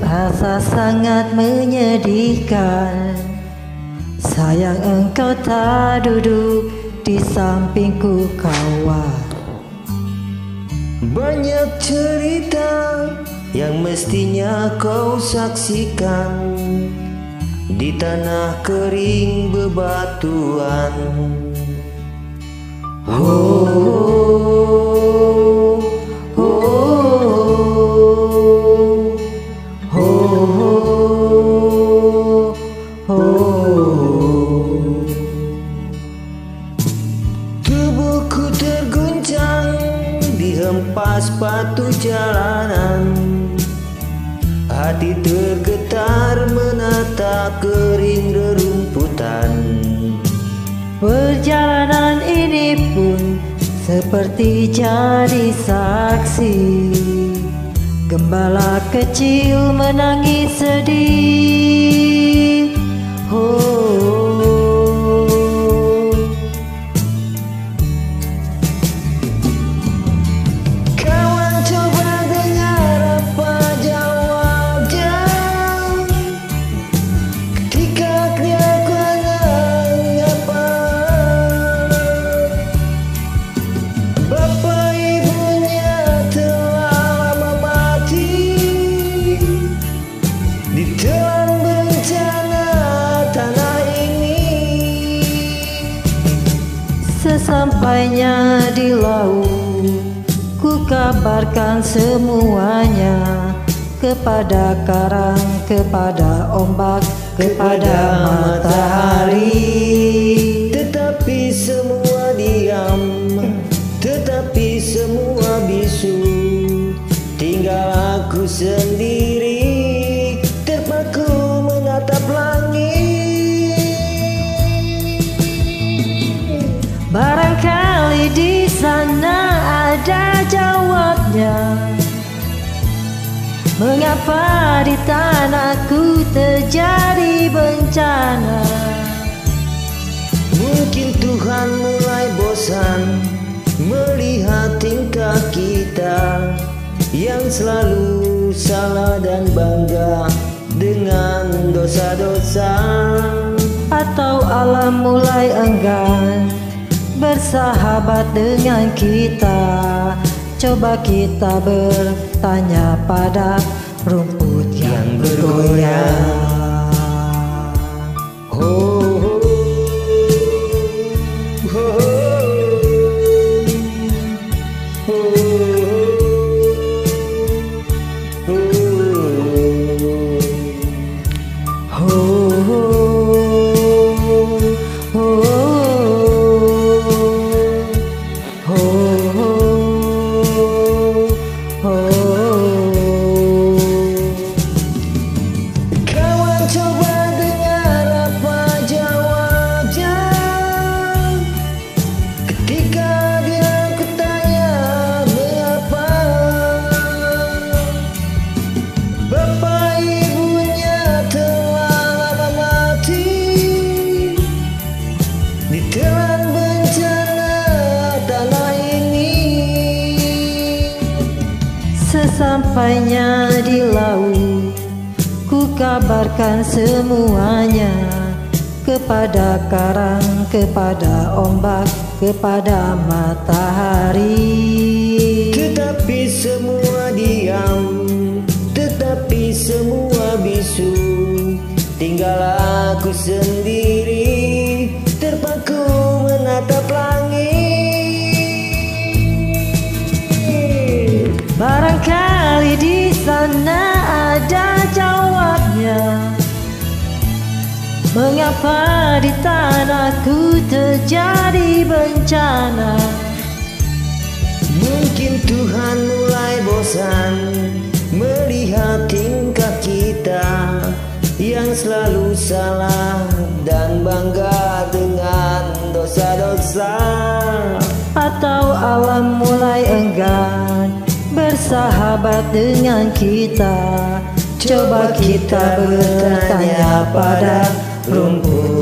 Rasa sangat menyedihkan, sayang engkau tak duduk di sampingku kawan. Banyak cerita yang mestinya kau saksikan di tanah kering bebatuan. Tubuhku terguncang dihempas batu jalanan, hati tergetar menatap kering rerumputan. Perjalanan ini pun seperti jadi saksi, gembala kecil menangis sedih. Kawan, coba dengar apa jawabnya ketika dia kenapa bapak ibunya telah lama mati ditelan bencana tanah ini. Sesampainya di laut, ku kabarkan semuanya kepada karang, kepada ombak, kepada matahari. Tetapi semua diam, tetapi semua bisu. Tinggal aku sendiri terpaku menatap langit. Barangkali di sana ada jawabnya, mengapa di tanahku terjadi bencana. Mungkin Tuhan mulai bosan melihat tingkah kita yang selalu salah dan bangga dengan dosa-dosa. Atau alam mulai enggan bersahabat dengan kita. Coba kita bertanya pada rumput yang bergoyang. Kawan, coba dengar apa jawabnya ketika dia kutanya mengapa bapak ibunya telah lama mati ditelan bencana tanah ini. Sesampainya di laut, ku kabarkan semuanya kepada karang, kepada ombak, kepada matahari. Tetapi semua diam, tetapi semua bisu. Tinggal aku sendiri terpaku menatap langit. Barangkali di sana ada jawabnya, mengapa di tanahku terjadi bencana. Mungkin Tuhan mulai bosan melihat tingkah kita yang selalu salah dan bangga dengan dosa-dosa. Atau alam mulai enggan bersahabat dengan kita. Coba kita bertanya pada rumput